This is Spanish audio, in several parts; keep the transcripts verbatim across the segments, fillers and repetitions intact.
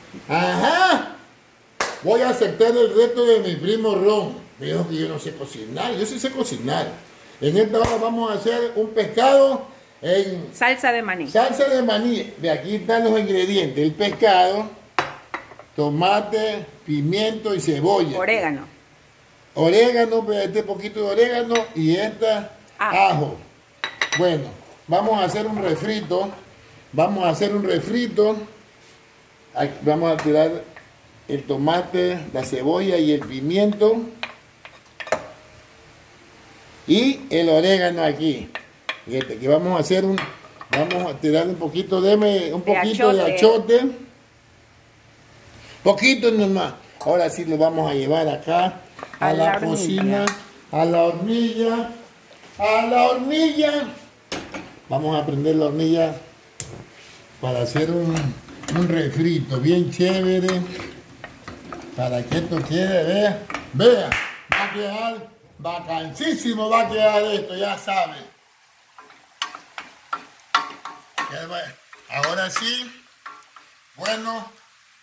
Ajá. Voy a aceptar el reto de mi primo Ron. Me dijo que yo no sé cocinar. Yo sí sé cocinar. En esta hora vamos a hacer un pescado en Salsa de maní. salsa de maní. De aquí están los ingredientes. El pescado, tomate, pimiento y cebolla. Orégano. Orégano, pues este poquito de orégano y esta Ajo. ajo. Bueno, vamos a hacer un refrito. Vamos a hacer un refrito. Aquí vamos a tirar el tomate, la cebolla y el pimiento. Y el orégano aquí. Fíjate, que vamos a hacer un... Vamos a tirar un poquito de... Un poquito de achote. Poquito nomás. Ahora sí lo vamos a llevar acá a, a la, la cocina, a la hornilla, a la hornilla. Vamos a prender la hornilla para hacer un, un refrito bien chévere. Para que esto quede, vea, vea, va a quedar bacanísimo, va a quedar esto, ya saben. Ahora sí, bueno.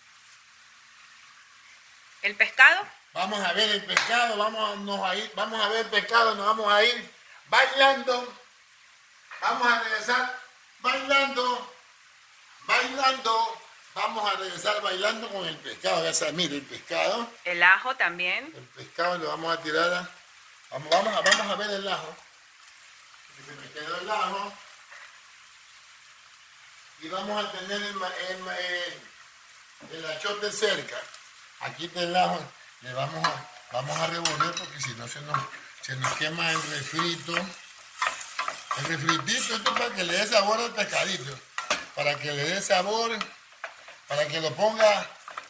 ¿El pescado? Vamos a ver el pescado, vamos, nos a ir, vamos a ver el pescado, nos vamos a ir bailando. Vamos a regresar bailando, bailando. Vamos a regresar bailando con el pescado. Ya sabes, mire el pescado. El ajo también. El pescado lo vamos a tirar. A, vamos, vamos, a, vamos a ver el ajo. Se me quedó el ajo. Y vamos a tener el, el, el, el achote cerca. Aquí está el ajo. Le vamos a, vamos a revolver porque si no se nos, se nos quema el refrito. El refritito, esto es para que le dé sabor al pescadito. Para que le dé sabor. Para que lo ponga,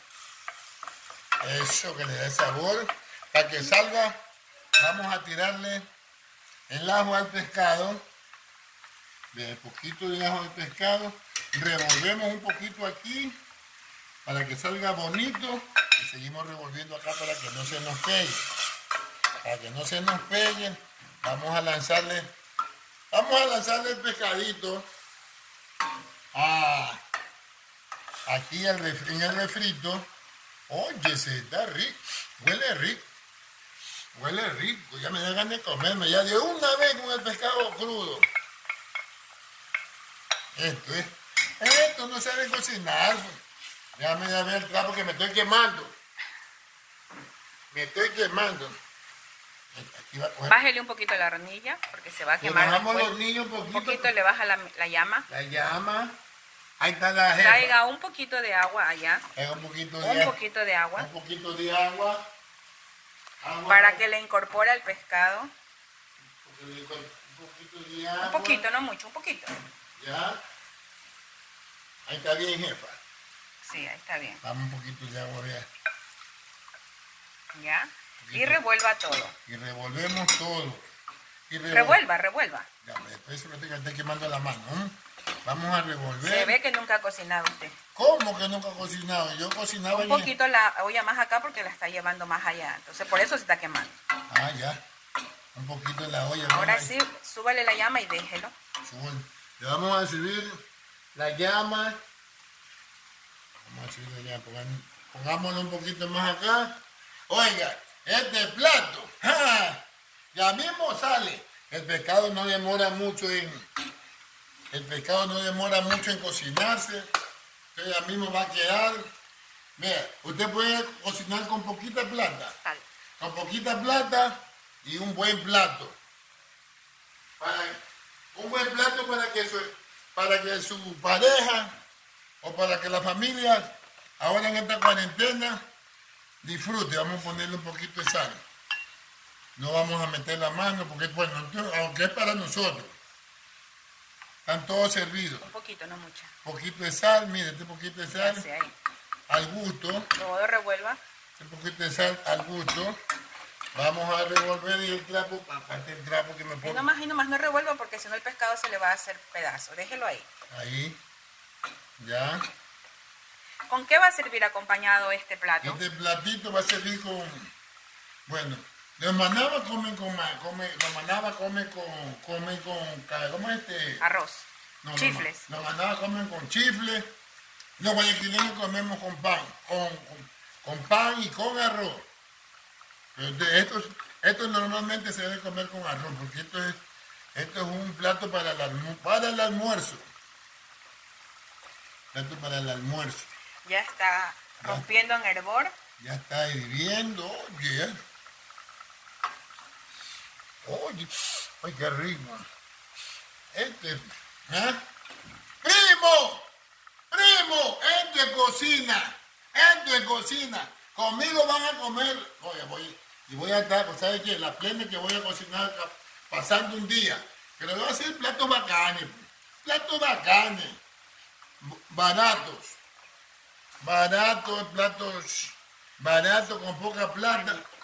eso, que le dé sabor, para que salga, vamos a tirarle el ajo al pescado, de poquito de ajo al pescado, revolvemos un poquito aquí, para que salga bonito, y seguimos revolviendo acá para que no se nos pegue, para que no se nos pegue, vamos a lanzarle, vamos a lanzarle el pescadito a... Aquí el ref, en el refrito, oye, se está rico, huele rico, huele rico, ya me da ganas de comerme, ya de una vez con el pescado crudo. Esto es, esto no sabe cocinar, déjame ya ver el trapo que me estoy quemando, me estoy quemando. Aquí va, bueno. Bájele un poquito la hornilla, porque se va a quemar. Le bajamos la hornilla un poquito. Un poquito le baja la, la llama. La llama. Ahí está la jefa. Traiga un poquito de agua allá. Traiga un poquito de un agua. poquito de agua. Un poquito de agua. agua para agua. que le incorpore al pescado. Un poquito de agua. Un poquito, no mucho, un poquito. Ya. Ahí está bien, jefa. Sí, ahí está bien. Dame un poquito de agua, ya. Ya. Y revuelva todo. Y revolvemos todo. Y revol... Revuelva, revuelva. Ya, después se me está quemando la mano. ¿eh? Vamos a revolver. Se ve que nunca ha cocinado usted. ¿Cómo que nunca ha cocinado? Yo cocinaba un poquito en... la olla más acá porque la está llevando más allá. Entonces por eso se está quemando. Ah, ya. Un poquito en la olla. Ahora sí, súbale la llama y déjelo. Súbale. Le vamos a subir la llama. Vamos a subir la llama. Pongámoslo, pongámoslo un poquito más acá. Oiga, este plato. ¡Ja! Ya mismo sale. El pescado no demora mucho en... El pescado no demora mucho en cocinarse. Entonces ya mismo va a quedar. Mira, usted puede cocinar con poquita plata. Sal. Con poquita plata y un buen plato. Para, un buen plato para que, su, para que su pareja o para que la familia ahora en esta cuarentena disfrute. Vamos a ponerle un poquito de sal. No vamos a meter la mano porque, bueno, aunque es para nosotros. Están todos servidos. Un poquito, no mucho. Un poquito de sal, mire, este poquito de sal. Sí, ahí. Al gusto. Todo revuelva. Un poquito de sal al gusto. Vamos a revolver y el trapo, aparte el trapo que me pongo. Y nomás, y nomás no revuelva porque si no el pescado se le va a hacer pedazo. Déjelo ahí. Ahí. Ya. ¿Con qué va a servir acompañado este plato? Este platito va a servir con, bueno, los manabas comen con, come, los manabas comen con, comen con, ¿cómo es este? Arroz. No, chifles. Los manabas comen con chifles, Los guayaquileños comemos con pan, con, con, con pan y con arroz. Esto, esto normalmente se debe comer con arroz, porque esto es, esto es un plato para el, almu para el almuerzo. Plato para el almuerzo. Ya está rompiendo en hervor. Ya está hirviendo, oye. Oye, ay, qué rico. Este, ¿eh? ¡Primo! ¡Primo! ¡Esto es cocina! ¡Esto es cocina! Conmigo van a comer. Oye, voy, y voy a estar, pues, ¿sabes qué? La plena que voy a cocinar pasando un día. Pero voy a hacer platos bacanes. Platos bacanes. Baratos. Baratos, platos baratos con poca plata.